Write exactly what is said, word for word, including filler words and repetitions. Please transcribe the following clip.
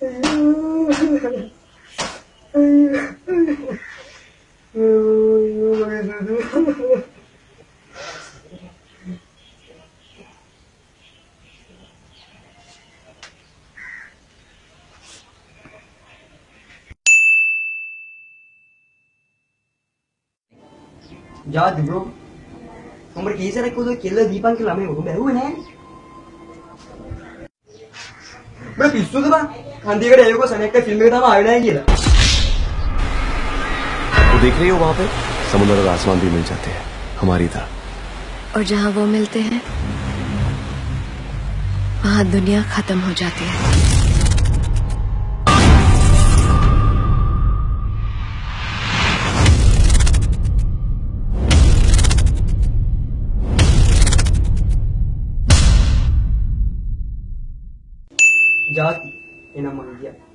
Jadi bro, nomor kisah aku tuh kilo di pangkil lama aku baru nih. Bro pisu tuh bang, nanti kan ayo ko sana एक film में था मार नहीं गया. वो देख रही हो वहाँ पे समुद्र और आसमान भी मिल जाते हैं हमारी तरह. और जहाँ वो मिलते हैं वहाँ दुनिया खत्म हो जाती है. Jadi, ini nama dia.